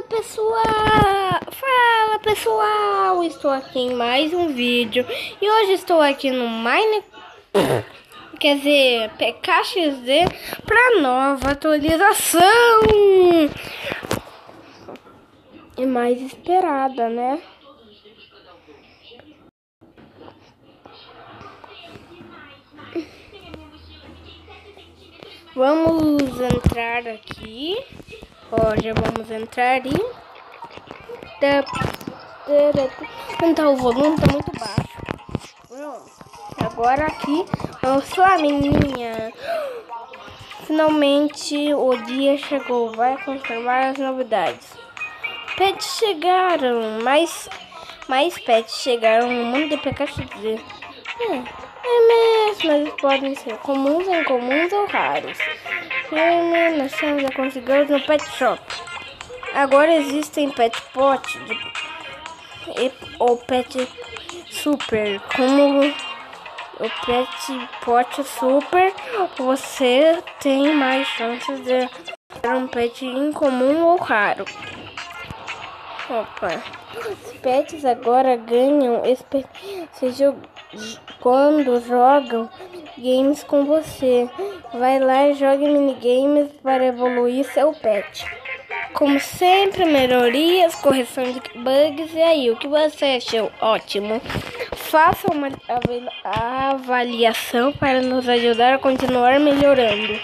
Fala pessoal, estou aqui em mais um vídeo e hoje estou aqui no quer dizer, PKXD para nova atualização e mais esperada, né? Vamos entrar aqui. Ó, já vamos entrar e... Então o volume tá muito baixo. Pronto. Agora aqui, vamos lá, menininha. Finalmente o dia chegou. Vai confirmar as novidades. Pets chegaram. Mais pets chegaram no mundo de PKXD. É mesmo, eles podem ser comuns, incomuns ou raros. Nós temos a consegui-los no Pet Shop. Agora existem Pet Pot ou Pet Super. Como o Pet Pot Super, você tem mais chances de ter um pet incomum ou raro. Opa! Os pets agora ganham quando jogam games com você. Vai lá e jogue minigames para evoluir seu pet. Como sempre, melhorias, correção de bugs. E aí, o que você achou? Ótimo! Faça uma avaliação para nos ajudar a continuar melhorando.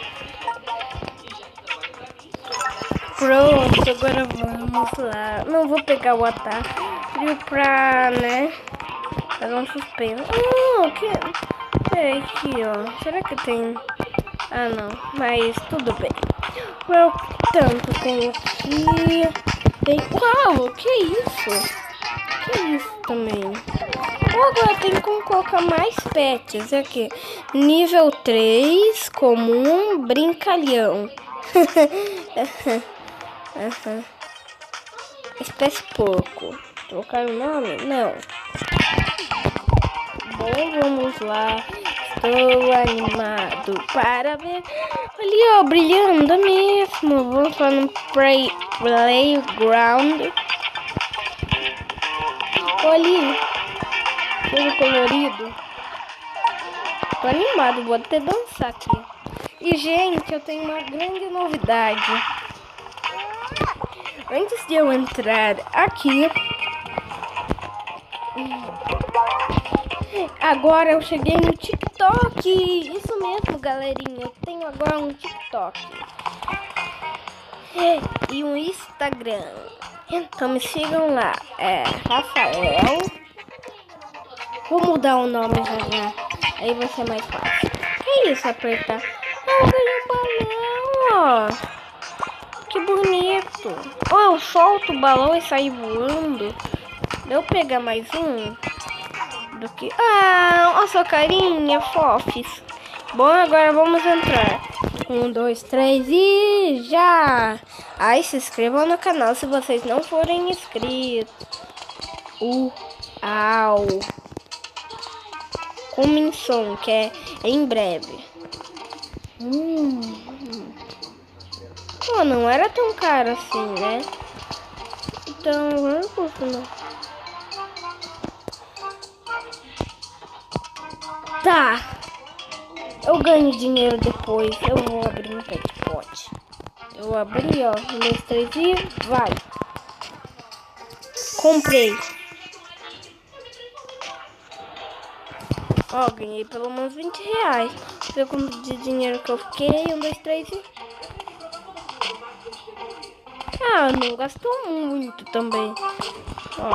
Pronto, agora vamos lá. Não vou pegar o atalho pra, né, fazer um suspense. Peraí aqui, ó. Será que tem... Ah, não. Mas tudo bem. Portanto, tem aqui... Tem... Uau, que isso? Que isso também? Agora tem como colocar mais pets. Aqui. Nível 3, comum, brincalhão. Espécie porco. Trocar o nome? Não. Bom, vamos lá. Estou animado para ver. Ali, ó, brilhando mesmo. Vamos lá no playground. Olha ali. Todo colorido. Tô animado, vou até dançar aqui. E, gente, eu tenho uma grande novidade. Antes de eu entrar aqui, agora eu cheguei no TikTok. Isso mesmo, galerinha. Eu tenho agora um TikTok e um Instagram. Então me sigam lá. É Rafael. Vou mudar o nome já. Aí vai ser mais fácil. Que isso, apertar? Eu ganhei um balão, ó. Que bonito. Oh, eu solto o balão e saio voando. Eu pegar mais um do que... Ah, a sua carinha, fofes. Bom, agora vamos entrar. 1, 2, 3 e já! Aí se inscrevam no canal se vocês não forem inscritos. Uau! Começou, que é em breve. Oh, não era tão caro assim, né? Então, vamos continuar. Tá. Eu ganho dinheiro depois. Eu vou abrir um pet pot. Eu vou abrir, ó. 1, 2, 3 e vai. Comprei. Ó, ganhei pelo menos 20 reais. Ver quanto de dinheiro que eu fiquei. 1, 2, 3 e... Ah, não gastou muito também. Ó.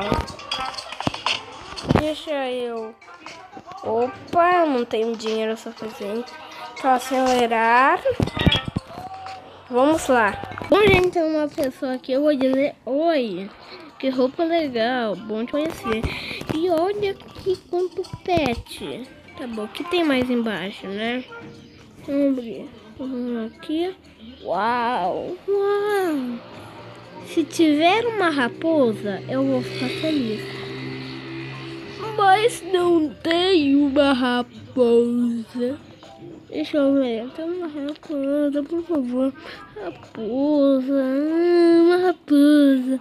Deixa eu... Opa, não tenho dinheiro suficiente para acelerar. Vamos lá. Bom, gente, tem uma pessoa aqui. Eu vou dizer oi. Que roupa legal. Bom te conhecer. E olha aqui quanto pet. Tá bom, o que tem mais embaixo, né? Vamos abrir. Aqui. Uau. Uau. Se tiver uma raposa, eu vou ficar feliz. Mas não tem uma raposa. Deixa eu ver. Tem uma raposa, por favor. Raposa. Uma raposa.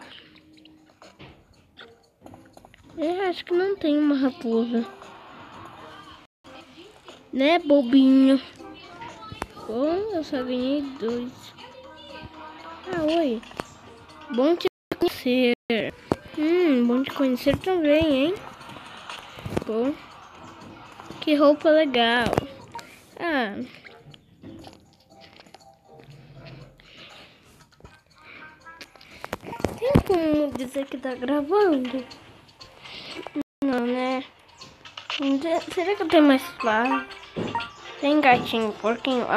Eu acho que não tem uma raposa. Né, bobinho? Bom, eu só ganhei 2. Ah, oi. Bom te conhecer. Bom te conhecer também, hein? Bom. Que roupa legal. Ah. Tem como dizer que tá gravando? Não, né? Será que eu tenho mais fácil? Tem gatinho, porquinho.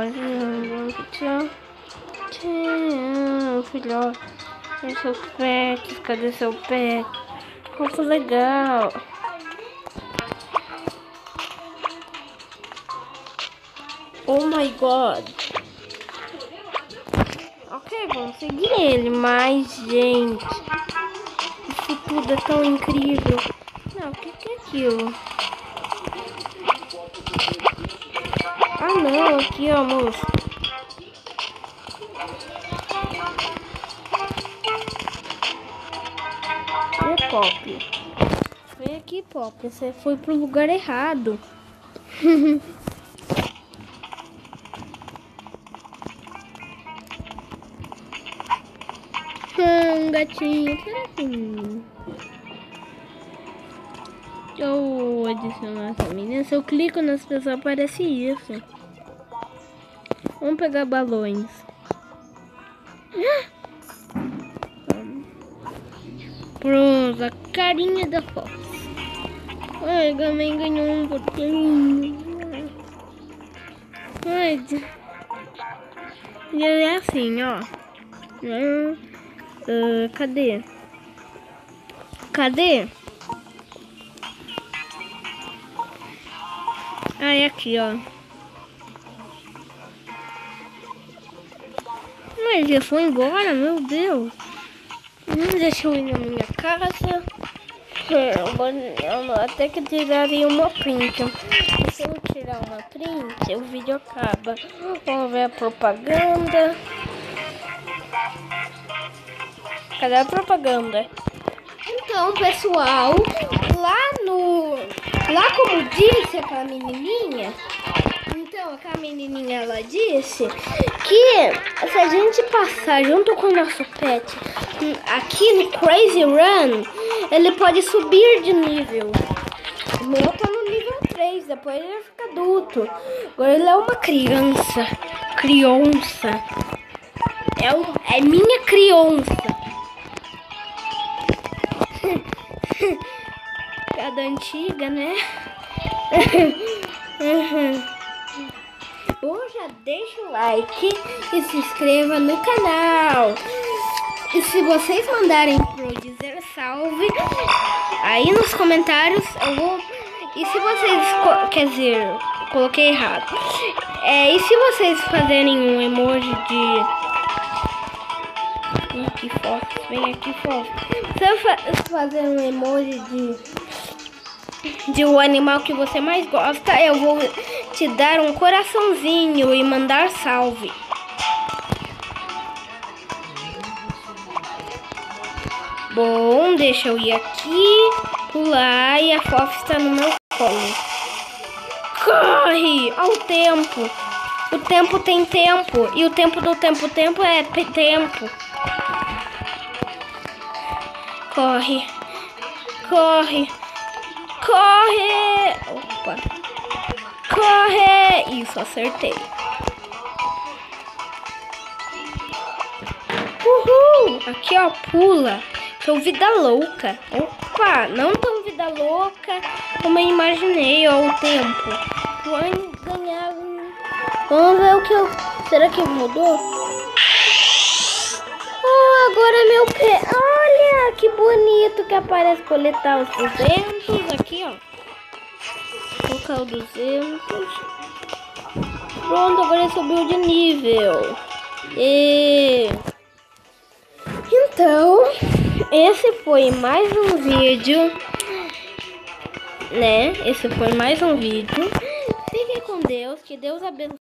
Filhote. Cadê seu pet? Cadê seu pet? Roupa legal. Oh my god. Ok, vamos seguir ele. Mas, gente, isso tudo é tão incrível. Não, o que é aquilo? Ah, não, aqui, ó, moço. É Pop. Vem aqui, Pop. Você foi pro lugar errado. Um gatinho. Será que... Deixa eu adicionar essa menina. Se eu clico nas pessoas, aparece isso. Vamos pegar balões. Pronto, a carinha da Fox. Ai, também ganhou um pouquinho. Ai, ele é assim, ó. Cadê? Cadê? Ah, é aqui, ó. Mas ele foi embora, meu Deus. Deixa eu ir na minha casa. Eu até que tiraria uma print. Se eu tirar uma print, o vídeo acaba. Vamos ver a propaganda. Cadê a propaganda? Então, pessoal, lá como disse aquela menininha, então aquela menininha ela disse que se a gente passar junto com o nosso pet aqui no Crazy Run, ele pode subir de nível. O meu tá no nível 3, depois ele fica adulto. Agora ele é uma criança. É minha criança. Cada antiga, né? Já deixa o like e se inscreva no canal. E se vocês mandarem pro dizer salve aí nos comentários, eu vou... E se vocês... Quer dizer, coloquei errado. E se vocês fazerem um emoji de... Vem aqui, Fox. Vem aqui, Fox. Se eu fazer um emoji de o animal que você mais gosta, eu vou te dar um coraçãozinho e mandar salve. Bom, deixa eu ir aqui, pular e a Fof está no meu colo. Corre! Ao tempo! O tempo tem tempo e o tempo do tempo é tempo. Corre! Corre! Corre! Opa! Corre! Isso, acertei. Uhul! Aqui, ó, pula. Sou vida louca. Opa! Não tão vida louca como eu imaginei, ó, o tempo. Vou ganhar. Vamos ver o que eu... Será que mudou? Oh, agora meu pé. Olha, que bonito que aparece coletar os 200. Aqui, ó. Colocar o 200. Pronto, agora ele subiu de nível. Então, esse foi mais um vídeo, né? Esse foi mais um vídeo. Fiquem Fique com Deus. Que Deus abençoe.